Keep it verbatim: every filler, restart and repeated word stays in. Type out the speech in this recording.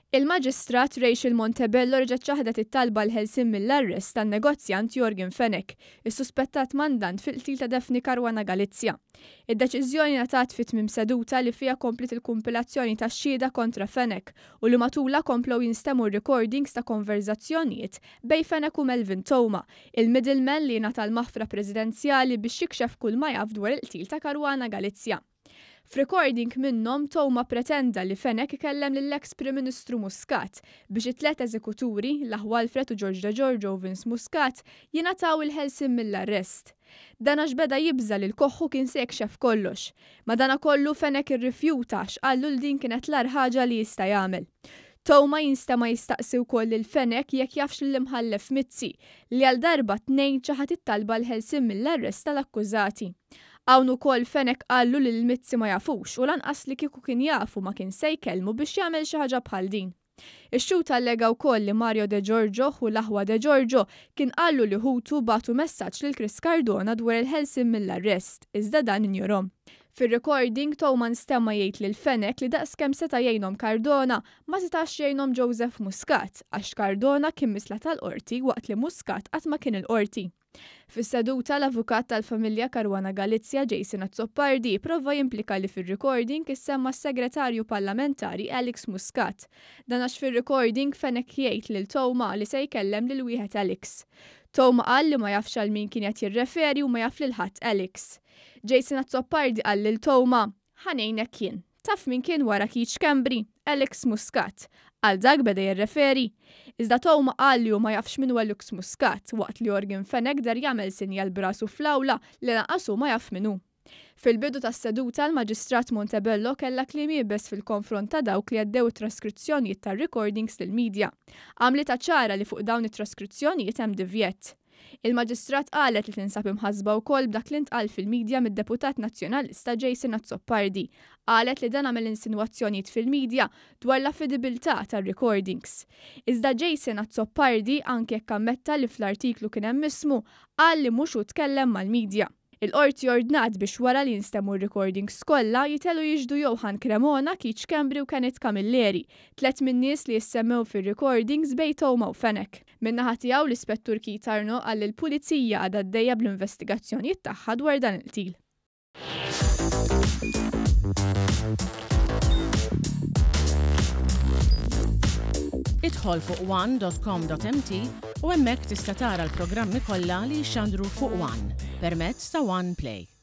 Il-Maġistrat Rachel Montebello reġgħet ċaħdet it-talba l-ħelsien mill-arrest tan-negozjant Jorgen Fenech, is-suspettat mandant fil-qtil ta' Daphne Caruana Galizia. Id-deċiżjoni ngħatat fi tmiem seduta li fiha komplet il-kumpilazzjoni tax-xhieda kontra Fenech u li matula komplew jinstemu recordings ta' konverzazzjonijiet bejn Fenech u Melvin Toma, il-middleman li ngħata l-maħfra preżidenzjali biex jikxef kull ma jaf dwar il-qtil ta' Caruana Galizia. F'recording minnhom Toma pretenda li Fenech ikellem lill-eks Prim Ministru Muscat biex it-tlet eżekuturi l-aħwa Alfred u George DeGiorgio u Vince Muscat jingħataw il-ħelsien mill-arrest. Dan għax beda jibża li l-koħħu kien se jekxef kollox. Madankollu Fenech irrifjuta x'qallu l din kienet l-ar ħaġa li jista' jagħmel. Toma jinstema jistaqsi wkoll lil Fenech jekk jafx l-imħallef Mizzi li għal darba tnejn ċaħat it-talba l-ħelsien mill-arrest tal-akkużati. Hawn ukoll Fenech qallu li l-Mizzi ma jafux u lanqas li kieku kien jafu ma kien se jkellmu biex jagħmel xi ħaġa bħal din. Ix-xut allega wkoll li Mario DeGiorgio u l-aħwa DeGiorgio kien qallu li ħutu bagħtu messaġġ lil Chris Cardona dwar il-ħelsien mill-arrest, iżda dan injorhom. Fir-recording Toma stemma jgħid lil Fenech li daqskemm seta' jgħinhom Cardona ma setax jgħinhom Joseph Muscat għax Cardona kien misla tal-qorti waqt li Muscat qatt ma kien il-qorti. Fis-seduta l-avukat tal-familja Caruana Galizia Jason Azzopardi prova jimplika li fir-recording issemma s-segretarju parlamentari Alex Muscat. Dan għax fir-recording Fenech jgħid lil Toma li se jkellem lil wieħed Alex. Toma qal li ma jafx għal min kien qed jirreferi u ma jaf lil ħadd Alex. Jason Azzopardi qal lil Toma ħanejnek jien. Taf min kien wara Keach Kembri, Alex Muscat. Għal dak beda jirreferi. Iżda Toma qal li hu ma jafx min huwa Alex Muscat waqt li Jorgen Fenech dar jagħmel sinjal brasu fl-awla li lanqas hu ma jaf min hu. Fil-bidu tas-seduta l-Maġistrat Montebello kellha kliem jibes fil-konfront ta' dawk li għaddew it-traskrizzjonijiet tar-recordings lill-midja. Għamlita ċara li fuq dawn it-traskrizzjonijiet hemm divjett. Il-Maġistrat qalet li tinsab imħassba wkoll b'dak li ntqal fil-midja mid-Deputat Nazzjonalista Jason Azzopardi. Qalet li dan għamel insinwazzjonijiet fil-midja dwar l-affidibilità tar-recordings. Iżda Jason Azzopardi anke jekk ammetta li fl-artiklu kien hemm ismu qal li mhux hu tkellem mal-midja. Il-qorti ordnat biex wara li jinstemmu r-recordings kollha jitelu jiġdu Johan Cremona, Keach Kembri u Kenneth Camilleri, tliet min-nies li jissemmew fir-recordings bejn Toma u Fenech. Min-naħa tiegħu l-Ispettur Keith Arno qal li l-Pulizija għadha għaddejja bl-investigazzjonijiet tagħha dwar dan il-qtil. Idħol fuq one dot com dot m t u hemmhekk tista' tara l-programmi kollha li jxandru fuq One permezz ta' One Play.